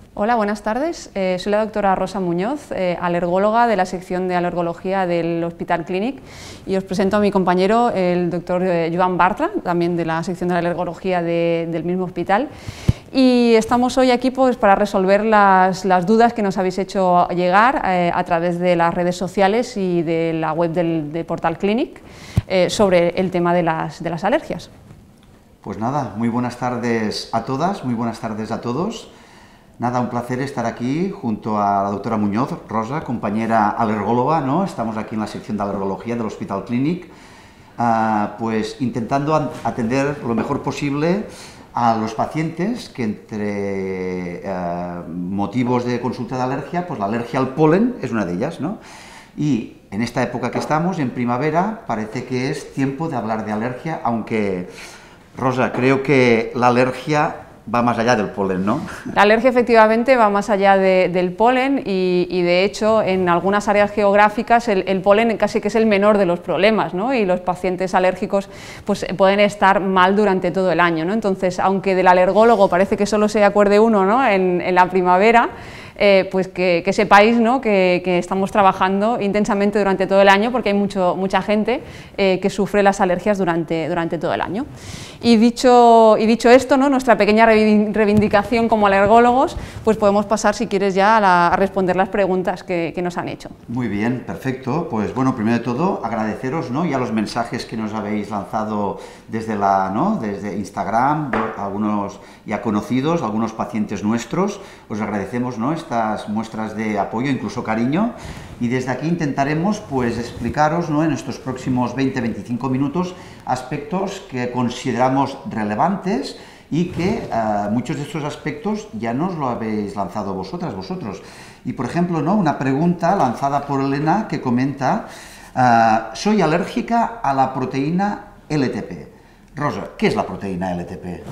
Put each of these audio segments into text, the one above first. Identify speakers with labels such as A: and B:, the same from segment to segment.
A: Hola, buenas tardes. Soy la doctora Rosa Muñoz, alergóloga de la sección de alergología del Hospital Clínic, y os presento a mi compañero, el doctor Joan Bartra, también de la sección de alergología del mismo hospital. Y estamos hoy aquí pues, para resolver las dudas que nos habéis hecho llegar a través de las redes sociales y de la web del Portal Clínic sobre el tema de las alergias.
B: Pues nada, muy buenas tardes a todas, muy buenas tardes a todos. Nada, un placer estar aquí junto a la doctora Muñoz, Rosa, compañera alergóloga, ¿no? Estamos aquí en la sección de alergología del Hospital Clínic, pues intentando atender lo mejor posible a los pacientes que entre motivos de consulta de alergia, pues la alergia al polen es una de ellas, ¿no? Y en esta época que estamos, en primavera, parece que es tiempo de hablar de alergia, aunque, Rosa, creo que la alergia va más allá del polen, ¿no?
A: La alergia efectivamente va más allá del polen y de hecho en algunas áreas geográficas el polen casi que es el menor de los problemas, ¿no? Y los pacientes alérgicos pues, pueden estar mal durante todo el año, ¿no? Entonces, aunque del alergólogo parece que solo se acuerde uno, ¿no? en la primavera, pues que sepáis, ¿no? que estamos trabajando intensamente durante todo el año porque hay mucha gente que sufre las alergias durante todo el año. Y dicho esto, ¿no? Nuestra pequeña reivindicación como alergólogos, pues podemos pasar, si quieres, ya a responder las preguntas que nos han hecho.
B: Muy bien, perfecto. Pues bueno, primero de todo, agradeceros, ¿no? Ya los mensajes que nos habéis lanzado desde desde Instagram, algunos ya conocidos, algunos pacientes nuestros. Os agradecemos, ¿no? Estas muestras de apoyo, incluso cariño, y desde aquí intentaremos pues explicaros, ¿no? En estos próximos 20-25 minutos aspectos que consideramos relevantes y que muchos de estos aspectos ya nos lo habéis lanzado vosotros. Y por ejemplo, ¿no? Una pregunta lanzada por Elena que comenta: soy alérgica a la proteína LTP. Rosa, ¿qué es la proteína LTP?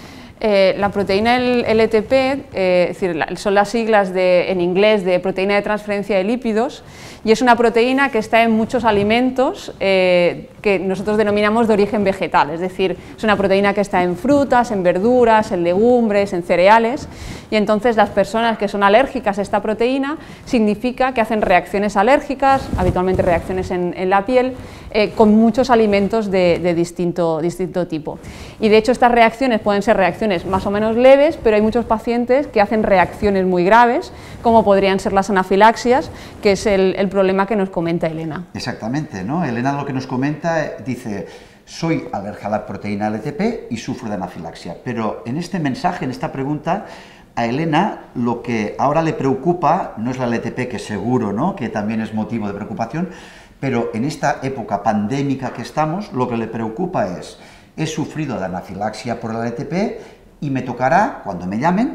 A: La proteína LTP, es decir, son las siglas en inglés de proteína de transferencia de lípidos, y es una proteína que está en muchos alimentos que nosotros denominamos de origen vegetal, es decir, es una proteína que está en frutas, en verduras, en legumbres, en cereales, y entonces las personas que son alérgicas a esta proteína significa que hacen reacciones alérgicas, habitualmente reacciones en la piel, con muchos alimentos de distinto tipo. Y de hecho estas reacciones pueden ser reacciones más o menos leves, pero hay muchos pacientes que hacen reacciones muy graves, como podrían ser las anafilaxias, que es el problema que nos comenta Elena.
B: Exactamente, ¿no? Elena lo que nos comenta, dice: soy alérgica a la proteína LTP y sufro de anafilaxia. Pero en este mensaje, en esta pregunta, a Elena lo que ahora le preocupa no es la LTP, que seguro, ¿no? Que también es motivo de preocupación, pero en esta época pandémica que estamos, lo que le preocupa es: he sufrido de anafilaxia por la LTP y me tocará, cuando me llamen,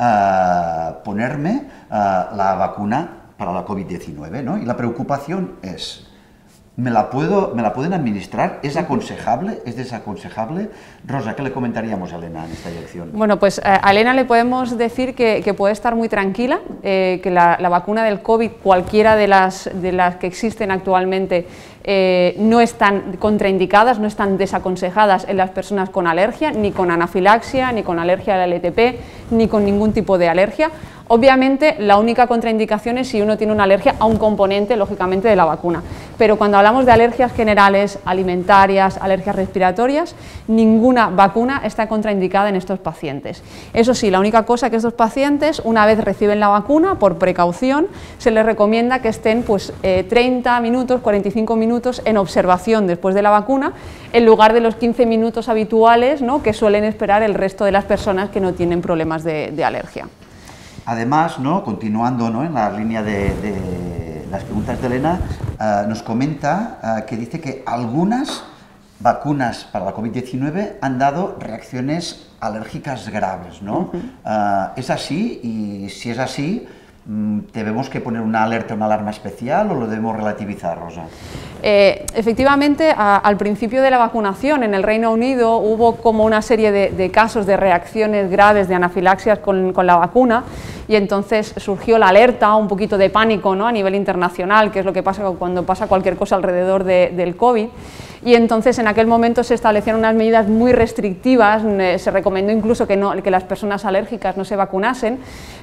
B: ponerme la vacuna para la COVID-19, ¿no? Y la preocupación es: ¿me la pueden administrar? ¿Es aconsejable? ¿Es desaconsejable? Rosa, ¿qué le comentaríamos a Elena en esta dirección?
A: Bueno, pues a Elena le podemos decir que puede estar muy tranquila, que la vacuna del COVID, cualquiera de las que existen actualmente, no están contraindicadas, no están desaconsejadas en las personas con alergia, ni con anafilaxia, ni con alergia a la LTP, ni con ningún tipo de alergia. Obviamente, la única contraindicación es si uno tiene una alergia a un componente, lógicamente, de la vacuna. Pero cuando hablamos de alergias generales, alimentarias, alergias respiratorias, ninguna vacuna está contraindicada en estos pacientes. Eso sí, la única cosa que estos pacientes, una vez reciben la vacuna, por precaución, se les recomienda que estén pues, 30 minutos, 45 minutos en observación después de la vacuna, en lugar de los 15 minutos habituales, ¿no? Que suelen esperar el resto de las personas que no tienen problemas de alergia.
B: Además, ¿no? Continuando, ¿no? En la línea de las preguntas de Elena, nos comenta que dice que algunas vacunas para la COVID-19 han dado reacciones alérgicas graves, ¿no? ¿Es así? Y si es así, ¿debemos que poner una alerta, una alarma especial, o lo debemos relativizar, Rosa?
A: Efectivamente, al principio de la vacunación en el Reino Unido hubo como una serie de casos de reacciones graves de anafilaxias con la vacuna, y entonces surgió la alerta, un poquito de pánico, ¿no? A nivel internacional, que es lo que pasa cuando pasa cualquier cosa alrededor del COVID. Y entonces en aquel momento se establecieron unas medidas muy restrictivas, se recomendó incluso que las personas alérgicas no se vacunasen,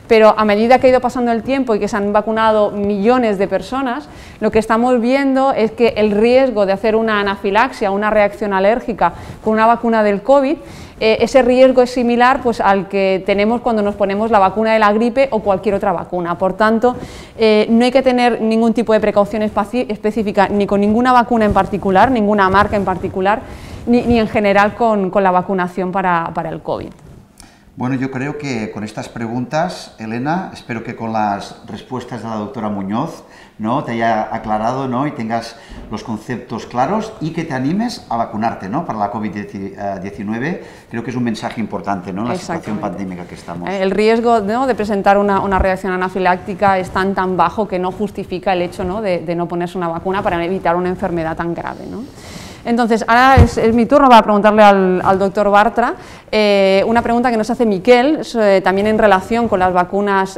A: pero a medida que ha ido pasando el tiempo y que se han vacunado millones de personas, lo que estamos viendo es que el riesgo de hacer una anafilaxia, una reacción alérgica con una vacuna del COVID, ese riesgo es similar pues, al que tenemos cuando nos ponemos la vacuna de la gripe o cualquier otra vacuna. Por tanto, no hay que tener ningún tipo de precaución específica ni con ninguna vacuna en particular, ninguna marca en particular, ni en general con la vacunación para el COVID.
B: Bueno, yo creo que con estas preguntas, Elena, espero que con las respuestas de la doctora Muñoz, ¿no?, te haya aclarado, ¿no?, y tengas los conceptos claros y que te animes a vacunarte, ¿no?, para la COVID-19. Creo que es un mensaje importante, ¿no?, en la situación pandémica que estamos.
A: El riesgo, ¿no?, de presentar una reacción anafiláctica es tan bajo que no justifica el hecho, ¿no?, de no ponerse una vacuna para evitar una enfermedad tan grave, ¿no? Entonces, ahora es mi turno para preguntarle al doctor Bartra una pregunta que nos hace Miquel, también en relación con las vacunas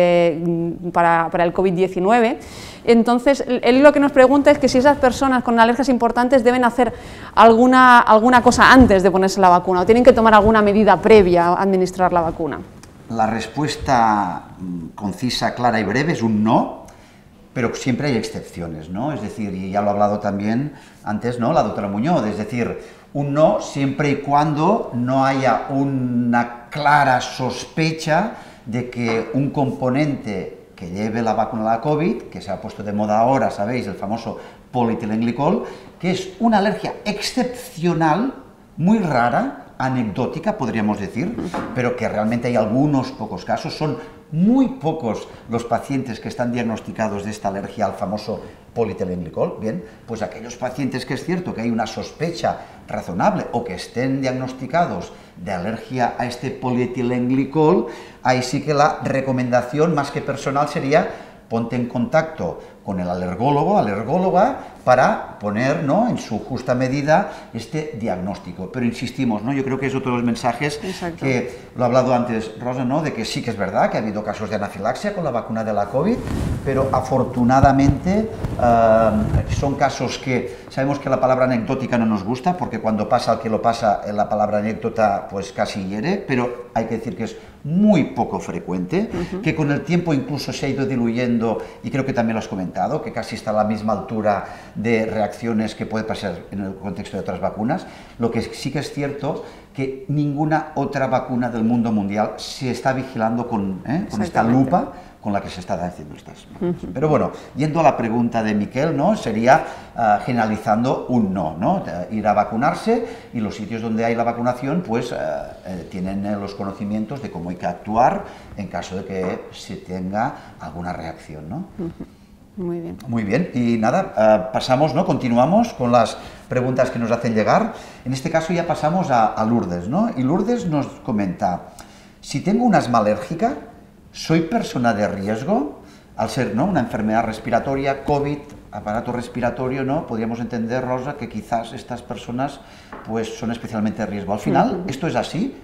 A: para el COVID-19. Entonces, él lo que nos pregunta es que si esas personas con alergias importantes deben hacer alguna cosa antes de ponerse la vacuna, o tienen que tomar alguna medida previa a administrar la vacuna.
B: La respuesta concisa, clara y breve es un no. Pero siempre hay excepciones, ¿no? Es decir, y ya lo ha hablado también antes, ¿no?, la doctora Muñoz, es decir, un no siempre y cuando no haya una clara sospecha de que un componente que lleve la vacuna de la COVID, que se ha puesto de moda ahora, sabéis, el famoso polietilenglicol, que es una alergia excepcional, muy rara, anecdótica, podríamos decir, pero que realmente hay algunos pocos casos, son muy pocos los pacientes que están diagnosticados de esta alergia al famoso polietilenglicol. Bien, pues aquellos pacientes que es cierto que hay una sospecha razonable o que estén diagnosticados de alergia a este polietilenglicol, ahí sí que la recomendación más que personal sería ponte en contacto con el alergólogo, alergóloga, para poner, ¿no?, en su justa medida este diagnóstico. Pero insistimos, ¿no?, yo creo que es otro de los mensajes. Exacto. Que lo ha hablado antes Rosa, ¿no?, de que sí que es verdad que ha habido casos de anafilaxia con la vacuna de la COVID, pero afortunadamente son casos que sabemos que la palabra anecdótica no nos gusta, porque cuando pasa al que lo pasa, la palabra anécdota pues casi hiere, pero hay que decir que es muy poco frecuente, que con el tiempo incluso se ha ido diluyendo, y creo que también lo has comentado, que casi está a la misma altura de reacciones que puede pasar en el contexto de otras vacunas. Lo que sí que es cierto que ninguna otra vacuna del mundo mundial se está vigilando con esta lupa con la que se están haciendo estas vacunas. Pero bueno, yendo a la pregunta de Miquel, ¿no?, sería generalizando un no, ¿no? Ir a vacunarse, y los sitios donde hay la vacunación pues tienen los conocimientos de cómo hay que actuar en caso de que se tenga alguna reacción, ¿no?
A: Muy bien.
B: Muy bien, y nada, pasamos, ¿no?, continuamos con las preguntas que nos hacen llegar. En este caso ya pasamos a Lourdes, ¿no? Y Lourdes nos comenta: si tengo un asma alérgica, ¿soy persona de riesgo? Al ser, ¿no?, una enfermedad respiratoria, COVID, aparato respiratorio, ¿no?, podríamos entender, Rosa, que quizás estas personas pues son especialmente de riesgo. Al final, ¿esto es así?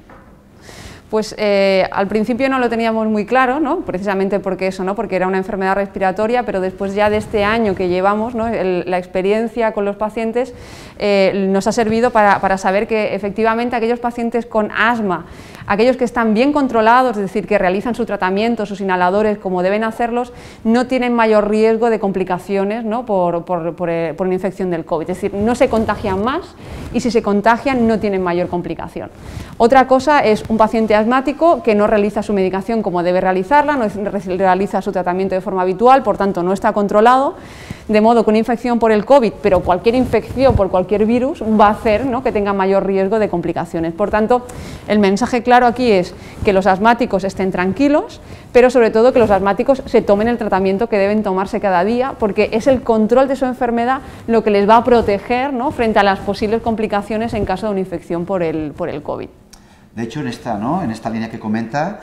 A: Pues al principio no lo teníamos muy claro, ¿no?, precisamente porque eso, ¿no?, porque era una enfermedad respiratoria, pero después ya de este año que llevamos, ¿no?, la experiencia con los pacientes nos ha servido para saber que efectivamente aquellos pacientes con asma, aquellos que están bien controlados, es decir, que realizan su tratamiento, sus inhaladores como deben hacerlos, no tienen mayor riesgo de complicaciones, ¿no?, por una infección del COVID, es decir, no se contagian más, y si se contagian no tienen mayor complicación. Otra cosa es un paciente asmático que no realiza su medicación como debe realizarla, no realiza su tratamiento de forma habitual, por tanto no está controlado, de modo que una infección por el COVID, pero cualquier infección por cualquier virus, va a hacer, ¿no?, que tenga mayor riesgo de complicaciones. Por tanto, el mensaje claro aquí es que los asmáticos estén tranquilos, pero sobre todo que los asmáticos se tomen el tratamiento que deben tomarse cada día, porque es el control de su enfermedad lo que les va a proteger, ¿no?, frente a las posibles complicaciones en caso de una infección por el COVID.
B: De hecho, en esta línea que comenta,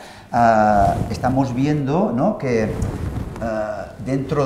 B: estamos viendo, ¿no?, que dentro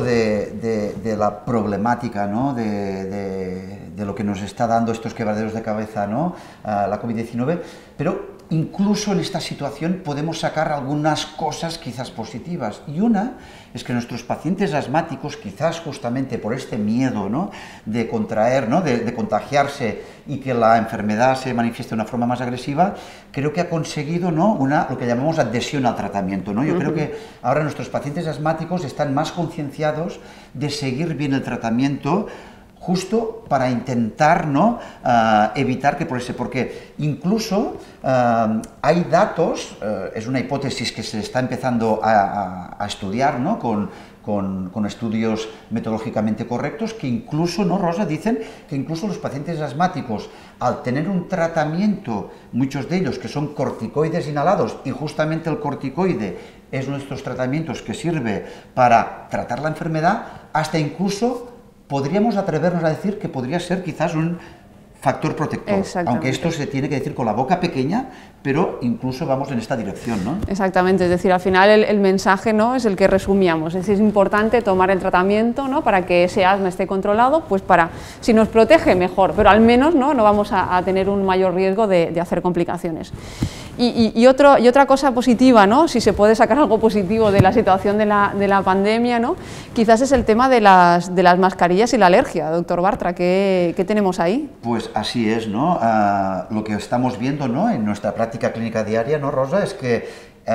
B: de la problemática, ¿no?, de lo que nos está dando estos quebraderos de cabeza, ¿no?, la COVID-19, pero incluso en esta situación podemos sacar algunas cosas quizás positivas. Y una es que nuestros pacientes asmáticos, quizás justamente por este miedo, ¿no?, de contraer, ¿no?, de contagiarse y que la enfermedad se manifieste de una forma más agresiva, creo que ha conseguido, ¿no?, lo que llamamos adhesión al tratamiento, ¿no? Yo creo que ahora nuestros pacientes asmáticos están más concienciados de seguir bien el tratamiento, justo para intentar, ¿no?, evitar que progrese, porque incluso hay datos, es una hipótesis que se está empezando a estudiar, ¿no?, con estudios metodológicamente correctos, que incluso, ¿no, Rosa?, dicen que incluso los pacientes asmáticos, al tener un tratamiento, muchos de ellos que son corticoides inhalados, y justamente el corticoide es uno de estos tratamientos que sirve para tratar la enfermedad, hasta incluso podríamos atrevernos a decir que podría ser quizás un factor protector, aunque esto se tiene que decir con la boca pequeña, pero incluso vamos en esta dirección, ¿no?
A: Exactamente, es decir, al final el mensaje, ¿no?, es el que resumíamos, es importante tomar el tratamiento, ¿no?, para que ese asma esté controlado, pues para, si nos protege, mejor, pero al menos no vamos a tener un mayor riesgo de hacer complicaciones. Y otra cosa positiva, ¿no?, si se puede sacar algo positivo de la situación de la pandemia, ¿no?, quizás es el tema de las mascarillas y la alergia. Doctor Bartra, ¿qué tenemos ahí?
B: Pues así es, ¿no? Lo que estamos viendo, ¿no?, en nuestra práctica clínica diaria, ¿no, Rosa?, es que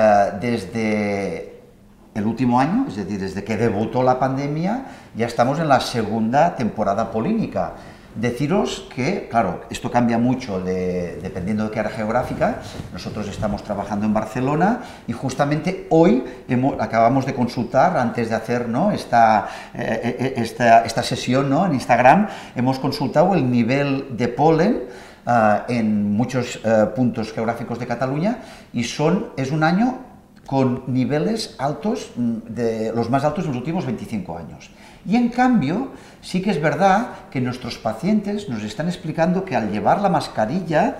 B: desde el último año, es decir, desde que debutó la pandemia, ya estamos en la segunda temporada polínica. Deciros que, claro, esto cambia mucho dependiendo de qué área geográfica. Nosotros estamos trabajando en Barcelona y justamente hoy acabamos de consultar, antes de hacer, ¿no?, esta sesión, ¿no?, en Instagram, hemos consultado el nivel de polen en muchos puntos geográficos de Cataluña y es un año con niveles altos, los más altos en los últimos 25 años. Y en cambio, sí que es verdad que nuestros pacientes nos están explicando que al llevar la mascarilla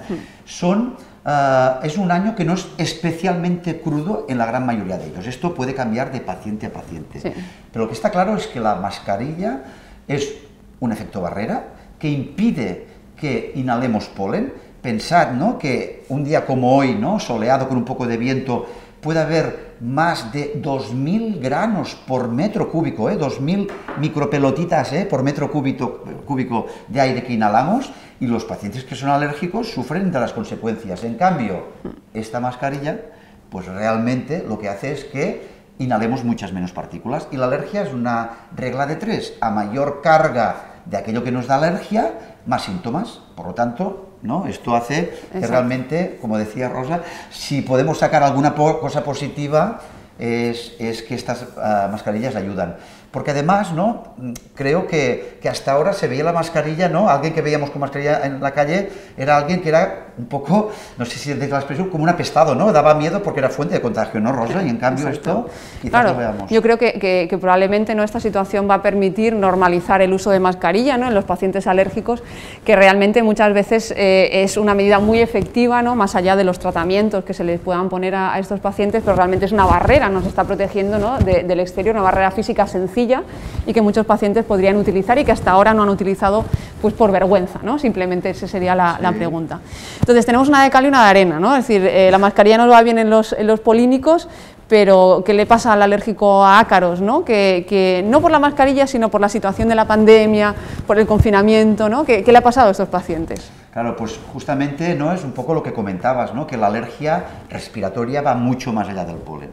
B: es un año que no es especialmente crudo en la gran mayoría de ellos. Esto puede cambiar de paciente a paciente. Sí. Pero lo que está claro es que la mascarilla es un efecto barrera que impide que inhalemos polen. Pensad, ¿no?, que un día como hoy, ¿no?, soleado con un poco de viento, puede haber más de 2.000 granos por metro cúbico, 2.000 micropelotitas por metro cúbico de aire que inhalamos, y los pacientes que son alérgicos sufren de las consecuencias. En cambio, esta mascarilla, pues realmente lo que hace es que inhalemos muchas menos partículas, y la alergia es una regla de 3. A mayor carga de aquello que nos da alergia, más síntomas. Por lo tanto, ¿no?, esto hace que realmente, como decía Rosa, si podemos sacar alguna cosa positiva, es que estas mascarillas ayudan. Porque además, ¿no?, creo que hasta ahora se veía la mascarilla, ¿no?, alguien que veíamos con mascarilla en la calle era alguien que era un poco, no sé si es la expresión, como un apestado, ¿no?, daba miedo porque era fuente de contagio, ¿no, Rosa? Y en cambio esto quizás lo veamos.
A: Yo creo que probablemente, ¿no?, esta situación va a permitir normalizar el uso de mascarilla, ¿no?, en los pacientes alérgicos, que realmente muchas veces es una medida muy efectiva, ¿no?, más allá de los tratamientos que se les puedan poner a estos pacientes, pero realmente es una barrera, nos está protegiendo, ¿no?, del exterior, una barrera física sencilla y que muchos pacientes podrían utilizar y que hasta ahora no han utilizado, pues por vergüenza, ¿no? Simplemente esa sería la pregunta. Entonces tenemos una de cal y una de arena, ¿no? Es decir, la mascarilla nos va bien en los polínicos, pero ¿qué le pasa al alérgico a ácaros, ¿no? Que no por la mascarilla, sino por la situación de la pandemia, por el confinamiento, ¿no? ¿Qué le ha pasado a estos pacientes?
B: Claro, pues justamente, ¿no?, es un poco lo que comentabas, ¿no?, que la alergia respiratoria va mucho más allá del polen.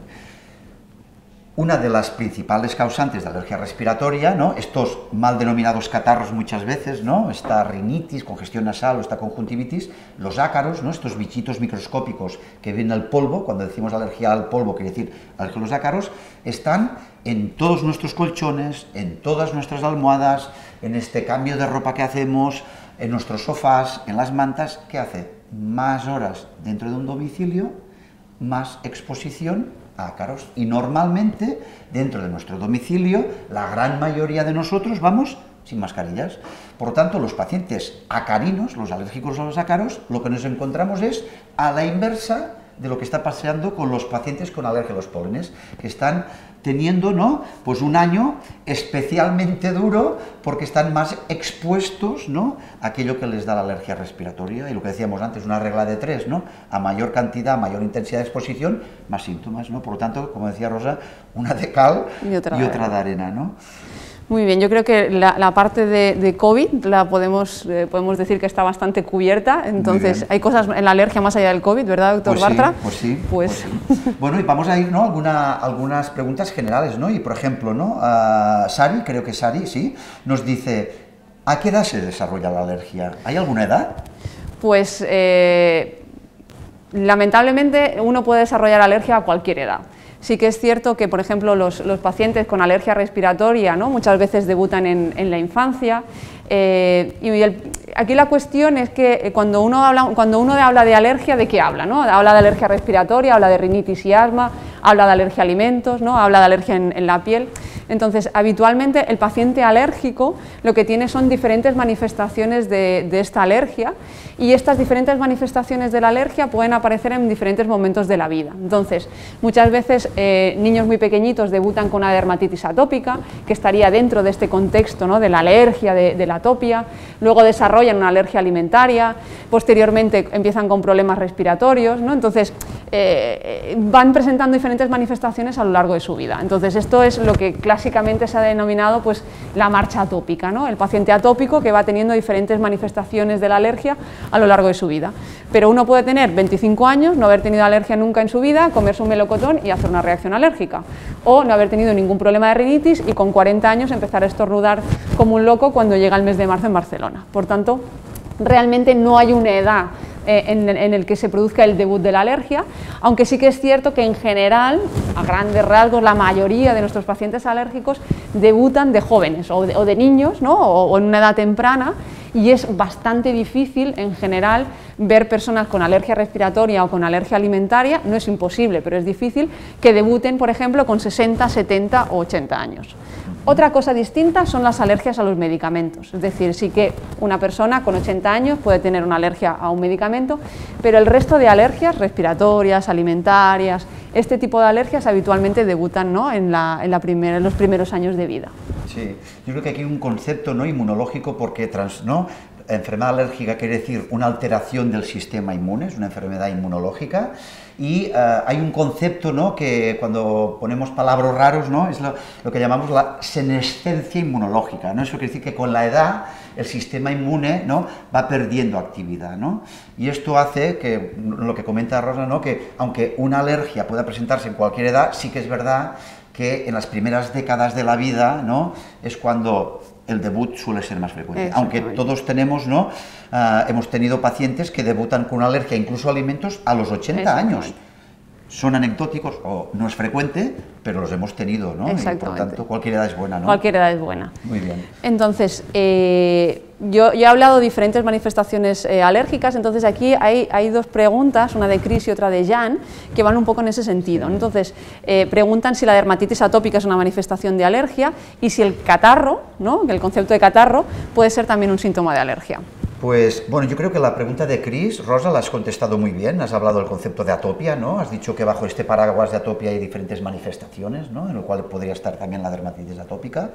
B: Una de las principales causantes de alergia respiratoria, ¿no?, estos mal denominados catarros muchas veces, ¿no?, esta rinitis, congestión nasal o esta conjuntivitis, los ácaros, ¿no?, estos bichitos microscópicos que vienen al polvo, cuando decimos alergia al polvo quiere decir alergia a los ácaros, están en todos nuestros colchones, en todas nuestras almohadas, en este cambio de ropa que hacemos, en nuestros sofás, en las mantas. ¿Qué hace? Más horas dentro de un domicilio, más exposición a ácaros, y normalmente dentro de nuestro domicilio la gran mayoría de nosotros vamos sin mascarillas. Por lo tanto, los pacientes acarinos, los alérgicos a los ácaros, lo que nos encontramos es a la inversa de lo que está pasando con los pacientes con alergia a los pólenes, que están teniendo, ¿no?, pues un año especialmente duro porque están más expuestos, ¿no?, a aquello que les da la alergia respiratoria, y lo que decíamos antes, una regla de 3, ¿no?, a mayor cantidad, mayor intensidad de exposición, más síntomas, ¿no? Por lo tanto, como decía Rosa, una de cal y otra de arena, ¿no?
A: Muy bien, yo creo que la parte de COVID podemos decir que está bastante cubierta, entonces hay cosas en la alergia más allá del COVID, ¿verdad, doctor Bartra?
B: Pues sí. Bueno, y vamos a ir, ¿no?, algunas preguntas generales, ¿no? Y por ejemplo, ¿no?, Sari, creo que Sari, sí, nos dice, ¿a qué edad se desarrolla la alergia? ¿Hay alguna edad?
A: Pues lamentablemente uno puede desarrollar alergia a cualquier edad. Sí que es cierto que, por ejemplo, los pacientes con alergia respiratoria, ¿no?, muchas veces debutan en la infancia, aquí la cuestión es que cuando uno habla de alergia, ¿de qué habla, no? Habla de alergia respiratoria, habla de rinitis y asma, habla de alergia a alimentos, ¿no?, habla de alergia en la piel. Entonces, habitualmente el paciente alérgico lo que tiene son diferentes manifestaciones de esta alergia, y estas diferentes manifestaciones de la alergia pueden aparecer en diferentes momentos de la vida. Entonces, muchas veces niños muy pequeñitos debutan con una dermatitis atópica, que estaría dentro de este contexto, ¿no?, de la alergia, de la atopia, luego desarrollan una alergia alimentaria, posteriormente empiezan con problemas respiratorios, ¿no? Entonces, van presentando diferentes manifestaciones a lo largo de su vida. Entonces, esto es lo que clásicamente se ha denominado, pues, la marcha atópica, ¿no?, el paciente atópico que va teniendo diferentes manifestaciones de la alergia a lo largo de su vida. Pero uno puede tener 25 años, no haber tenido alergia nunca en su vida, comerse un melocotón y hacer una reacción alérgica, o no haber tenido ningún problema de rinitis y con 40 años empezar a estornudar como un loco cuando llega el mes de marzo en Barcelona. Por tanto, realmente no hay una edad en el que se produzca el debut de la alergia, aunque sí que es cierto que en general, a grandes rasgos, la mayoría de nuestros pacientes alérgicos debutan de jóvenes o de niños, ¿no?, o en una edad temprana, y es bastante difícil en general ver personas con alergia respiratoria o con alergia alimentaria, no es imposible, pero es difícil que debuten, por ejemplo, con 60, 70 o 80 años. Otra cosa distinta son las alergias a los medicamentos, es decir, sí que una persona con 80 años puede tener una alergia a un medicamento, pero el resto de alergias respiratorias, alimentarias, este tipo de alergias habitualmente debutan, ¿no?, en los primeros años de vida.
B: Sí, yo creo que aquí hay un concepto, ¿no?, inmunológico, porque enfermedad alérgica quiere decir una alteración del sistema inmune, es una enfermedad inmunológica, y hay un concepto, ¿no?, que cuando ponemos palabras raros, ¿no?, es lo que llamamos la senescencia inmunológica, ¿no? Eso quiere decir que con la edad el sistema inmune, ¿no?, va perdiendo actividad, ¿no? Y esto hace que, lo que comenta Rosa, ¿no?, que aunque una alergia pueda presentarse en cualquier edad, sí que es verdad que en las primeras décadas de la vida, ¿no?, es cuando el debut suele ser más frecuente, aunque todos tenemos, ¿no?, hemos tenido pacientes que debutan con una alergia incluso a alimentos a los 80 años. Son anecdóticos, o no es frecuente, pero los hemos tenido, ¿no? Y por tanto, cualquier edad es buena, ¿no?
A: Cualquier edad es buena.
B: Muy bien.
A: Entonces, yo he hablado de diferentes manifestaciones alérgicas, entonces aquí hay dos preguntas, una de Chris y otra de Jan, que van un poco en ese sentido. Entonces, preguntan si la dermatitis atópica es una manifestación de alergia y si el catarro, ¿no?, el concepto de catarro, puede ser también un síntoma de alergia.
B: Pues, bueno, yo creo que la pregunta de Chris, Rosa, la has contestado muy bien, has hablado del concepto de atopia, ¿no? Has dicho que bajo este paraguas de atopia hay diferentes manifestaciones, ¿no?, en lo cual podría estar también la dermatitis atópica.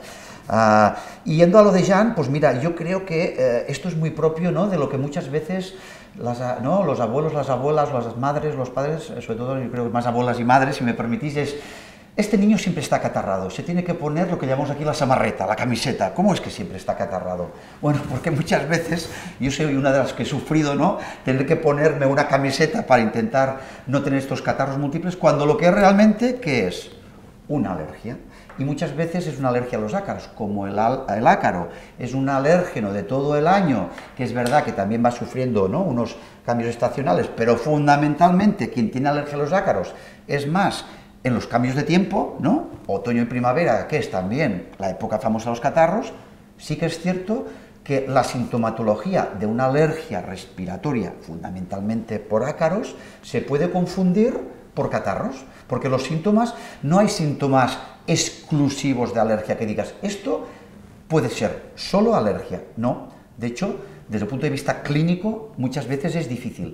B: Y yendo a lo de Jan, pues mira, yo creo que esto es muy propio, ¿no?, de lo que muchas veces los abuelos, las abuelas, las madres, los padres, sobre todo yo creo que más abuelas y madres, si me permitís, es: este niño siempre está acatarrado, se tiene que poner lo que llamamos aquí la samarreta, la camiseta. ¿Cómo es que siempre está acatarrado? Bueno, porque muchas veces, yo soy una de las que he sufrido, ¿no?, tener que ponerme una camiseta para intentar no tener estos catarros múltiples, cuando lo que es realmente, ¿qué es? Una alergia. Y muchas veces es una alergia a los ácaros, como el ácaro es un alérgeno de todo el año, que es verdad que también va sufriendo, ¿no?, unos cambios estacionales, pero fundamentalmente quien tiene alergia a los ácaros es más en los cambios de tiempo, ¿no?, otoño y primavera, que es también la época famosa de los catarros. Sí que es cierto que la sintomatología de una alergia respiratoria, fundamentalmente por ácaros, se puede confundir por catarros, porque los síntomas, no hay síntomas exclusivos de alergia que digas, esto puede ser solo alergia, no. De hecho, desde el punto de vista clínico, muchas veces es difícil.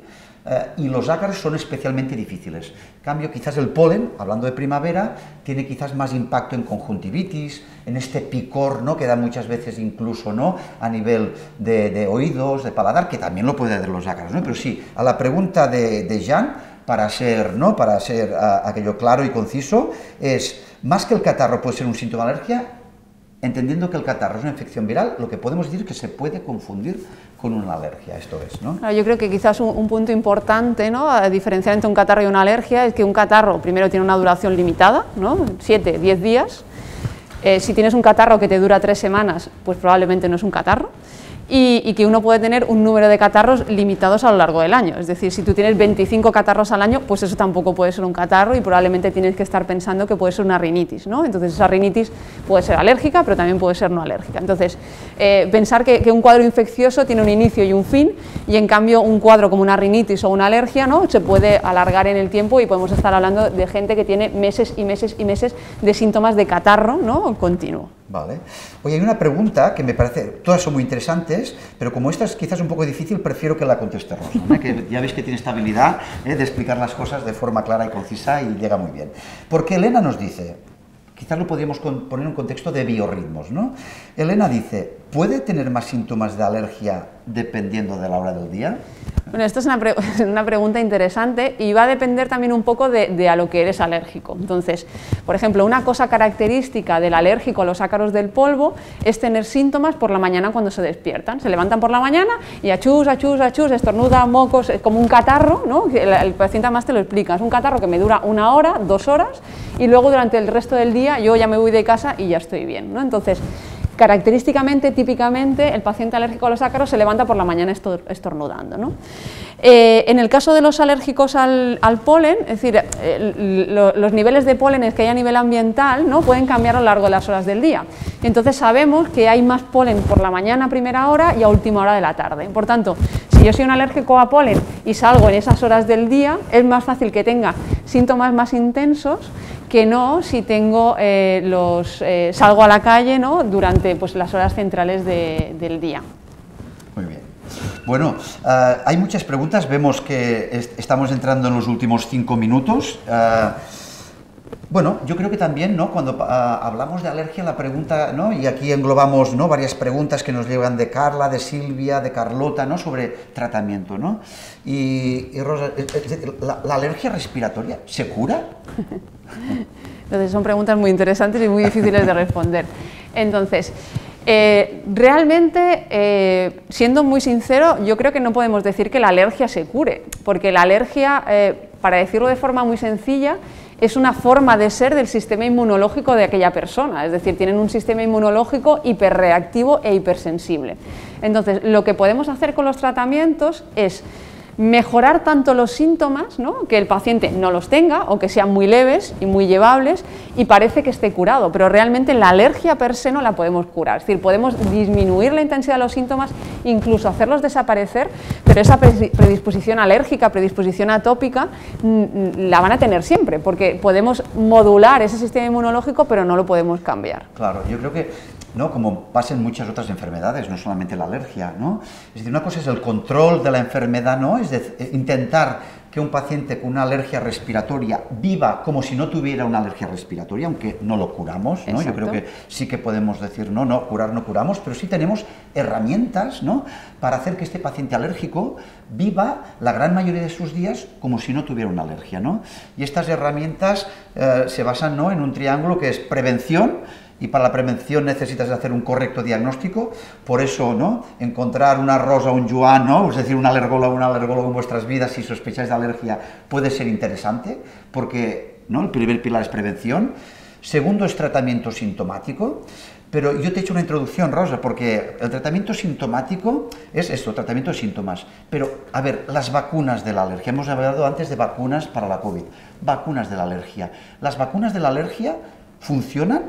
B: y los ácaros son especialmente difíciles. En cambio, quizás el polen, hablando de primavera, tiene quizás más impacto en conjuntivitis, en este picor, ¿no?, que da muchas veces incluso, ¿no?, a nivel de oídos, de paladar, que también lo puede dar los ácaros, ¿no? Pero sí, a la pregunta de Jan, para ser, ¿no?, para ser aquello claro y conciso, es, más que el catarro puede ser un síntoma de alergia, entendiendo que el catarro es una infección viral, lo que podemos decir es que se puede confundir con una alergia, esto es, ¿no?
A: Claro, yo creo que quizás un punto importante, ¿no?, a diferenciar entre un catarro y una alergia, es que un catarro primero tiene una duración limitada, ¿no?, 7, 10 días. Si tienes un catarro que te dura 3 semanas, pues probablemente no es un catarro. Y que uno puede tener un número de catarros limitados a lo largo del año, es decir, si tú tienes 25 catarros al año, pues eso tampoco puede ser un catarro y probablemente tienes que estar pensando que puede ser una rinitis, ¿no? Entonces esa rinitis puede ser alérgica, pero también puede ser no alérgica. Entonces, pensar que un cuadro infeccioso tiene un inicio y un fin, y en cambio un cuadro como una rinitis o una alergia, ¿no?, se puede alargar en el tiempo y podemos estar hablando de gente que tiene meses y meses y meses de síntomas de catarro, ¿no?, continuo.
B: Vale. Oye, hay una pregunta que me parece, todas son muy interesantes, pero como esta es quizás un poco difícil, prefiero que la conteste Rosa, ¿no?, que ya veis que tiene esta habilidad de explicar las cosas de forma clara y concisa y llega muy bien. Porque Elena nos dice, quizás lo podríamos poner en un contexto de biorritmos, ¿no? Elena dice, ¿puede tener más síntomas de alergia dependiendo de la hora del día?
A: Bueno, esto es una pregunta interesante y va a depender también un poco de a lo que eres alérgico. Entonces, por ejemplo, una cosa característica del alérgico a los ácaros del polvo es tener síntomas por la mañana cuando se despiertan. Se levantan por la mañana y achús, achús, achús, estornuda, mocos, como un catarro, ¿no? El paciente además te lo explica, es un catarro que me dura 1 hora, 2 horas y luego durante el resto del día yo ya me voy de casa y ya estoy bien, ¿no? Entonces, característicamente, típicamente, el paciente alérgico a los ácaros se levanta por la mañana estornudando, ¿no? En el caso de los alérgicos al polen, es decir, los niveles de pólenes que hay a nivel ambiental, ¿no?, pueden cambiar a lo largo de las horas del día. Entonces sabemos que hay más polen por la mañana a primera hora y a última hora de la tarde. Por tanto, si yo soy un alérgico a polen y salgo en esas horas del día, es más fácil que tenga síntomas más intensos que no si tengo salgo a la calle, ¿no?, durante, pues, las horas centrales del día.
B: Muy bien. Bueno, hay muchas preguntas, vemos que estamos entrando en los últimos 5 minutos. Bueno, yo creo que también, ¿no?, cuando hablamos de alergia, la pregunta, ¿no?, y aquí englobamos, ¿no?, varias preguntas que nos llegan de Carla, de Silvia, de Carlota, ¿no?, sobre tratamiento, ¿no? Y Rosa, ¿la alergia respiratoria se cura?
A: Entonces son preguntas muy interesantes y muy difíciles de responder. Entonces, realmente, siendo muy sincero, yo creo que no podemos decir que la alergia se cure, porque la alergia, para decirlo de forma muy sencilla, es una forma de ser del sistema inmunológico de aquella persona, es decir, tienen un sistema inmunológico hiperreactivo e hipersensible. Entonces, lo que podemos hacer con los tratamientos es mejorar tanto los síntomas, ¿no?, que el paciente no los tenga o que sean muy leves y muy llevables y parece que esté curado, pero realmente la alergia per se no la podemos curar, es decir, podemos disminuir la intensidad de los síntomas, incluso hacerlos desaparecer, pero esa predisposición alérgica, predisposición atópica, la van a tener siempre, porque podemos modular ese sistema inmunológico, pero no lo podemos cambiar.
B: Claro, yo creo que, ¿no?, como pasa en muchas otras enfermedades, no solamente la alergia, ¿no? Es decir, una cosa es el control de la enfermedad, ¿no?, es decir, intentar que un paciente con una alergia respiratoria viva como si no tuviera una alergia respiratoria, aunque no lo curamos, ¿no? Yo creo que sí que podemos decir, no, curar no curamos, pero sí tenemos herramientas, ¿no?, para hacer que este paciente alérgico viva la gran mayoría de sus días como si no tuviera una alergia, ¿no? Y estas herramientas se basan, ¿no?, en un triángulo que es prevención, y para la prevención necesitas hacer un correcto diagnóstico, por eso, ¿no?, encontrar una Rosa o un Joan, ¿no?, es decir, un alergólogo en vuestras vidas si sospecháis de alergia puede ser interesante, porque, ¿no?, el primer pilar es prevención, segundo es tratamiento sintomático, pero yo te he hecho una introducción, Rosa, porque el tratamiento sintomático es esto, tratamiento de síntomas, pero, a ver, las vacunas de la alergia, hemos hablado antes de vacunas para la COVID, vacunas de la alergia, las vacunas de la alergia funcionan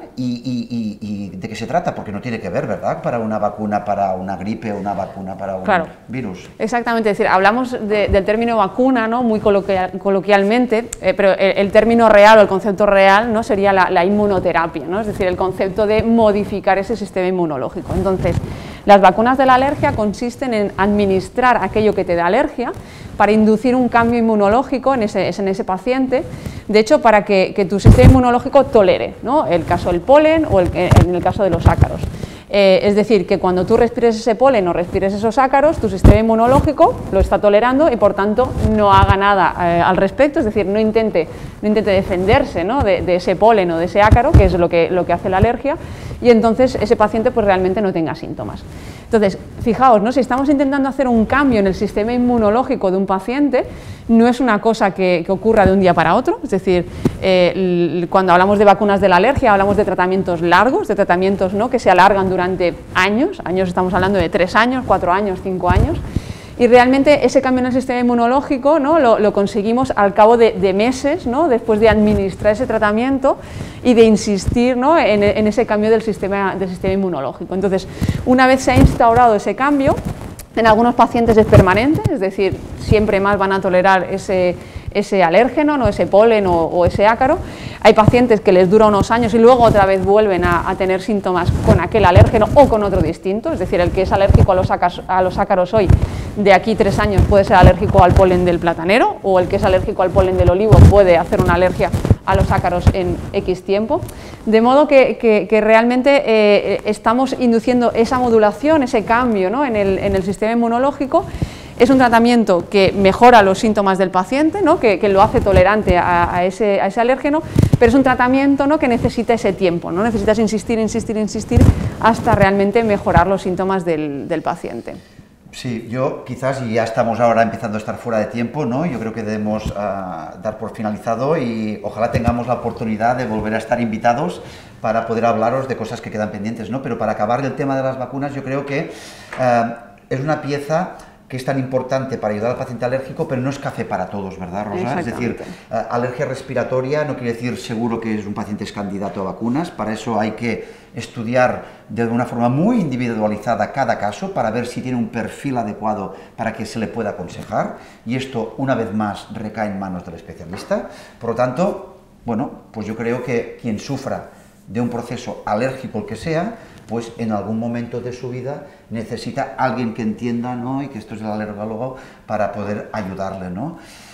B: y de qué se trata, porque no tiene que ver, ¿verdad?, para una vacuna para una gripe o una vacuna para un virus.
A: Exactamente, es decir, hablamos del término vacuna, ¿no?, muy coloquialmente, pero el término real o el concepto real, ¿no?, sería la inmunoterapia, ¿no?, es decir, el concepto de modificar ese sistema inmunológico. Entonces, Las vacunas de la alergia consisten en administrar aquello que te da alergia para inducir un cambio inmunológico en ese paciente, de hecho para que tu sistema inmunológico tolere, ¿no?, el caso del polen o en el caso de los ácaros. Es decir, que cuando tú respires ese polen o respires esos ácaros, tu sistema inmunológico lo está tolerando y por tanto no haga nada al respecto, es decir, no intente defenderse, ¿no?, de ese polen o de ese ácaro, que es lo que hace la alergia, y entonces ese paciente pues realmente no tenga síntomas. Entonces, fijaos, ¿no?, si estamos intentando hacer un cambio en el sistema inmunológico de un paciente, no es una cosa que ocurra de un día para otro, es decir, cuando hablamos de vacunas de la alergia hablamos de tratamientos largos, de tratamientos, ¿no?, que se alargan durante años, estamos hablando de 3 años, 4 años, 5 años, y realmente ese cambio en el sistema inmunológico, ¿no?, lo conseguimos al cabo de meses, ¿no?, después de administrar ese tratamiento y de insistir, ¿no?, en ese cambio del sistema inmunológico. Entonces, una vez se ha instaurado ese cambio, en algunos pacientes es permanente, es decir, siempre más van a tolerar ese alérgeno, ¿no?, ese polen o ese ácaro. Hay pacientes que les dura unos años y luego otra vez vuelven a tener síntomas con aquel alérgeno o con otro distinto, es decir, el que es alérgico a los ácaros hoy, de aquí 3 años puede ser alérgico al polen del platanero, o el que es alérgico al polen del olivo puede hacer una alergia a los ácaros en X tiempo, de modo que realmente estamos induciendo esa modulación, ese cambio, ¿no?, en el sistema inmunológico. Es un tratamiento que mejora los síntomas del paciente, ¿no?, que lo hace tolerante a ese alérgeno, pero es un tratamiento, ¿no?, que necesita ese tiempo, ¿no?, necesitas insistir hasta realmente mejorar los síntomas del paciente.
B: Sí, yo quizás, y ya estamos ahora empezando a estar fuera de tiempo, ¿no?, yo creo que debemos dar por finalizado y ojalá tengamos la oportunidad de volver a estar invitados para poder hablaros de cosas que quedan pendientes, ¿no? Pero para acabar el tema de las vacunas, yo creo que es una pieza que es tan importante para ayudar al paciente alérgico, pero no es café para todos, ¿verdad, Rosa? Es decir, alergia respiratoria no quiere decir seguro que un paciente es candidato a vacunas, para eso hay que estudiar de una forma muy individualizada cada caso para ver si tiene un perfil adecuado para que se le pueda aconsejar, y esto una vez más recae en manos del especialista. Por lo tanto, bueno, pues yo creo que quien sufra de un proceso alérgico, el que sea, pues en algún momento de su vida necesita alguien que entienda, ¿no?, y que esto es el alergólogo, para poder ayudarle, ¿no?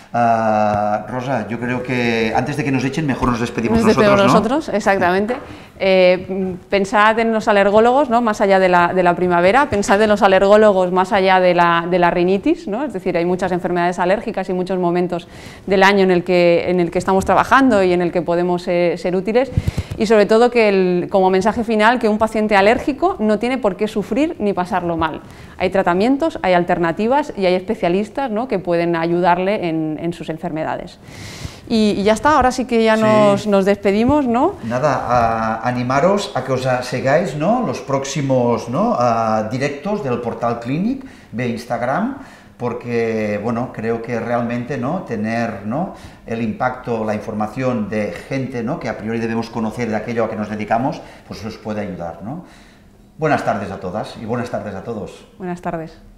B: Rosa, yo creo que antes de que nos echen, mejor nos despedimos nosotros, ¿no?
A: Exactamente. Pensad en los alergólogos, ¿no?, más allá de la primavera, pensad en los alergólogos más allá de la rinitis, ¿no? Es decir, hay muchas enfermedades alérgicas y muchos momentos del año en el que estamos trabajando y en el que podemos ser útiles, y sobre todo que como mensaje final, que un paciente alérgico no tiene por qué sufrir ni pasarlo mal. Hay tratamientos, hay alternativas y hay especialistas, ¿no?, que pueden ayudarle en sus enfermedades. Y ya está, ahora sí que ya nos despedimos, ¿no?
B: Nada, animaros a que os sigáis, ¿no?, los próximos, ¿no?, directos del Portal Clínic de Instagram, porque, bueno, creo que realmente, ¿no?, tener, ¿no?, el impacto, la información de gente, ¿no?, que a priori debemos conocer de aquello a que nos dedicamos, pues os puede ayudar, ¿no? Buenas tardes a todas y buenas tardes a todos.
A: Buenas tardes.